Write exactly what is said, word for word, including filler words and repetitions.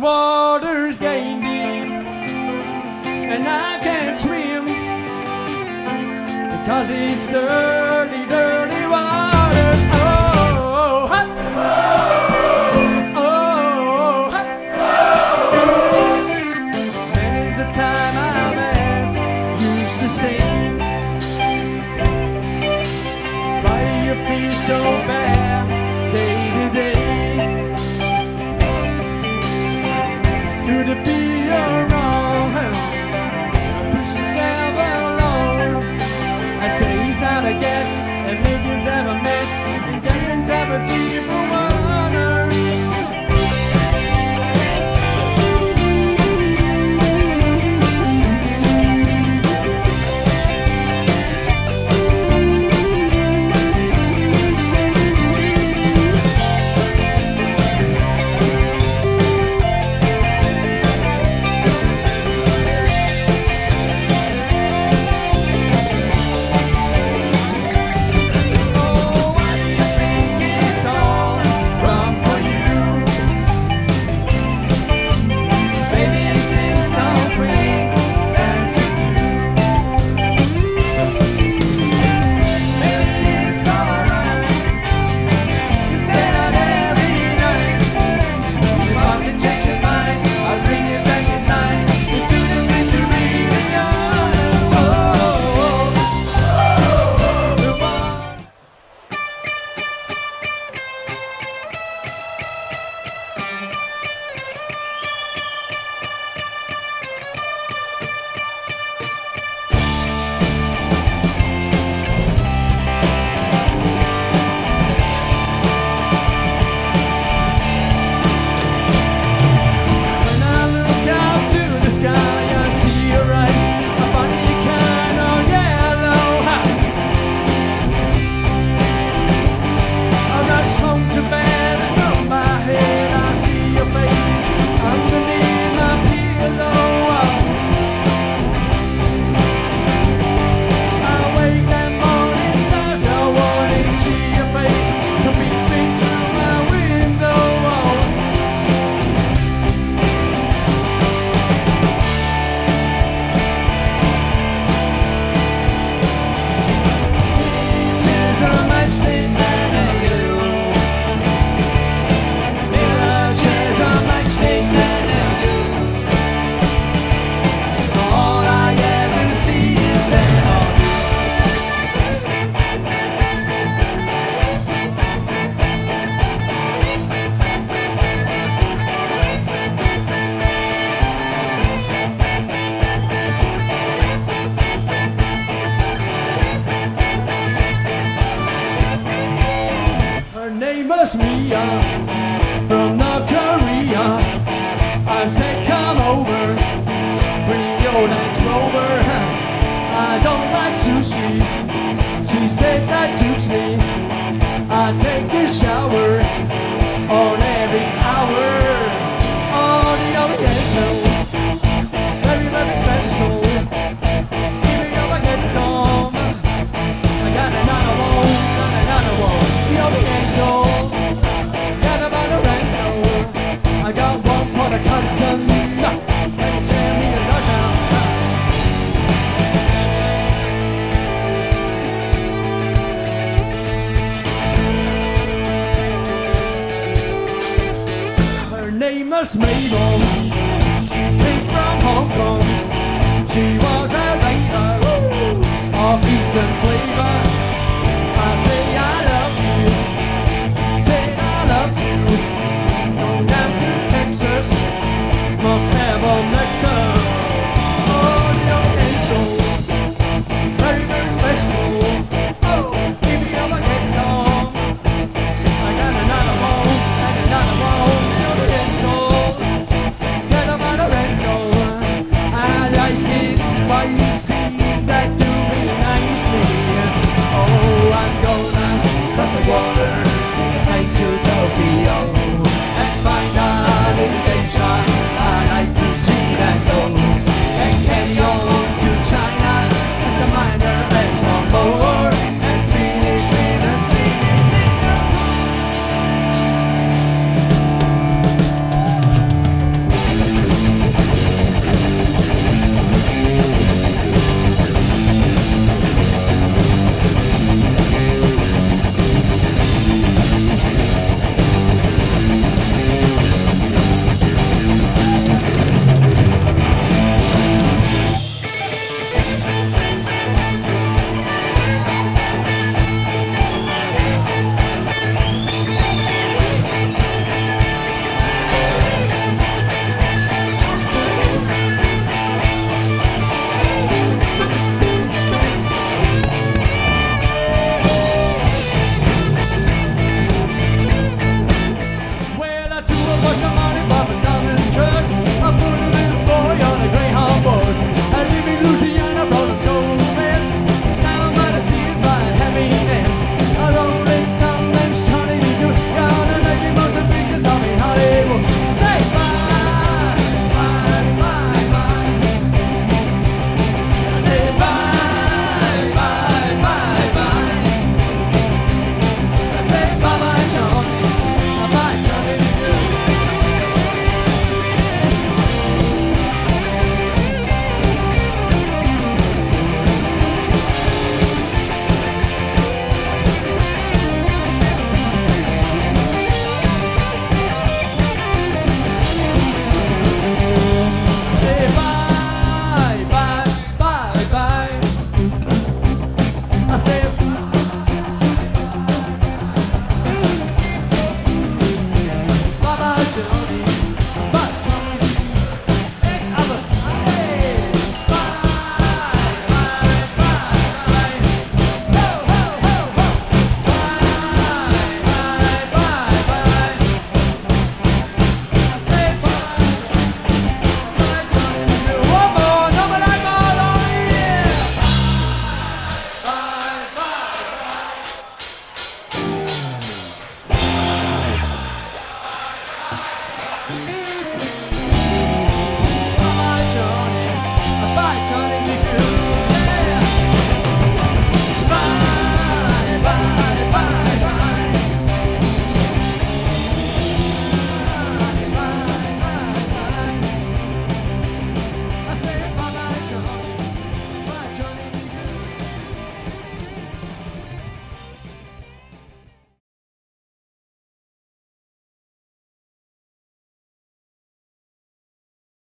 water's getting deep, and I can't swim because it's dirty, dirty water. Oh, oh, oh, oh. Many's the time I've asked, used to sing, why you feel so bad day to day? Could it be you're wrong? Push yourself along. I say he's not a guess, and niggas have a mess, and guessing's have a deep water. Was me uh, from North Korea. I said come over, bring your Land Rover. I don't like sushi. She said that suits me. I take a shower on every hour. Oh, the Oriental, very very special. Give me your get some. I got another one, got another one. The Oriental. I got one for the cousin. Can you send me a dozen? Her name was Mabel. She came from Hong Kong. She was a raver of Eastern flavor. I say I love you. Said I loved you. Must have a Nexus.